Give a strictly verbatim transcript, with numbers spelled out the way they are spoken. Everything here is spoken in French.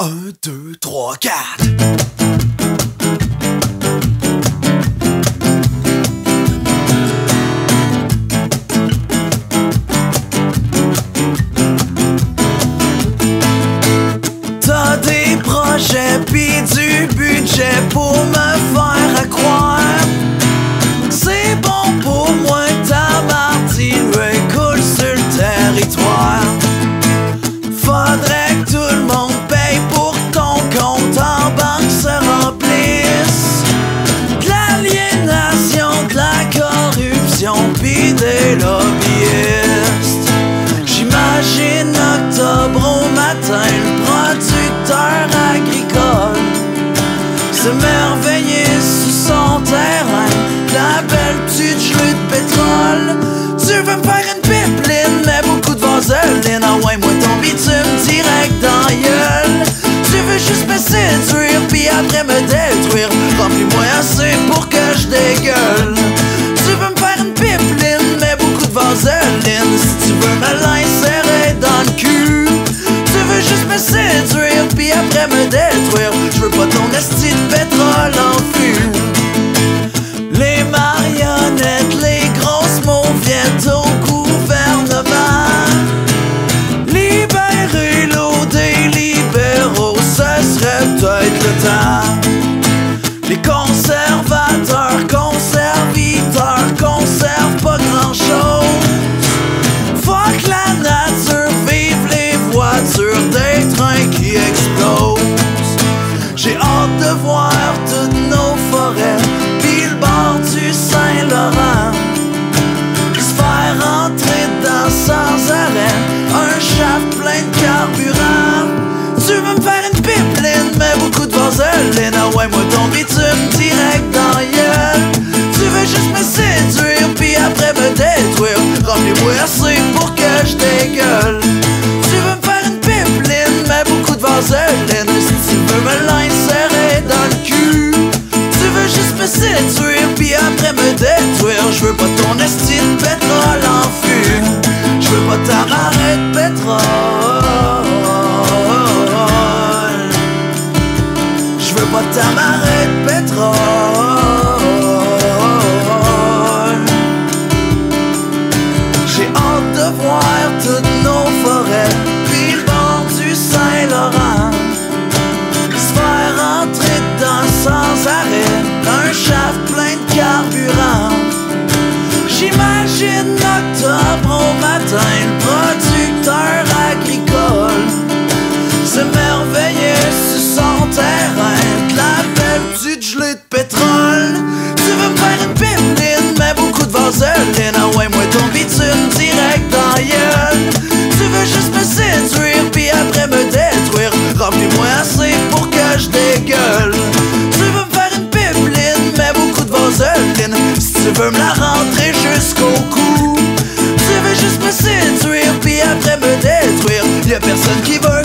Un, deux, trois, quatre. T'as des projets pis du budget pour me faire croire c'est bon pour moi, ta martine coule sur le territoire. Faudrait que tout le monde paye pour ton compte en banque se remplisse. De l'aliénation, de la corruption pis des lobbyistes. J'imagine octobre au matin, le producteur agricole s'émerveiller sous son terrain, la belle petite gelée de pétrole. Tu veux me faire une pipeline, mais beaucoup de vaseline. Ah ouais, moi ton bitume direct dans la gueule. Tu veux juste me séduire, puis après me détruire. Remplis-moi assez pour que je dégueule. Tu veux me faire une pipeline, mais beaucoup de vaseline. Si tu veux me l'insérer dans le cul. Tu veux juste me séduire, puis après me détruire. Je veux pas ton esti de pétrole en fût. Les marionnettes, les grosses mots viennent au gouvernement. Libérer l'eau des libéraux, ce serait peut-être le temps. Les conservateurs, conservateurs, conservent pas grand-chose. Fuck la nature, vive les voitures, des trains qui explosent. J'ai hâte de voir toutes nos forêts pis le bord du Saint-Laurent se faire rentrer dedans sans arrêt un shaft plein de carburant. Tu veux me faire une pipeline, mais beaucoup de vaseline. Ah ouais, moi ton bitume direct dans la gueule. Tu veux juste me séduire puis après me détruire. Remplis-moi assez pour que je dégueule. Tu veux me faire une pipeline, mais beaucoup de vaseline. Si tu veux me l'insérer dans le cul. Tu veux juste me séduire puis après me détruire. Je veux pas ton esti de pétrole en fût. Je veux pas ta marée de pétrole. Je veux pas ta marée de pétrole. J'ai hâte de voir toutes nos forêts puis le bord du Saint-Laurent se faire rentrer dedans sans arrêt un shaft plein de carburant. J'imagine octobre au matin, le producteur agricole s'émerveiller sur son terrain, de la belle petite gelée de pétrole. Tu veux me faire une pipeline, mais beaucoup de vaseline. Ah ouais, moi ton bitume direct dans la gueule. Tu veux juste me séduire, puis après me détruire. Remplis-moi assez pour que je dégueule. Tu veux me faire une pipeline, mais beaucoup de vaseline. Si tu veux me la rentrer jusqu'au cou. Tu veux juste me séduire, puis après me détruire. Y'a personne qui veut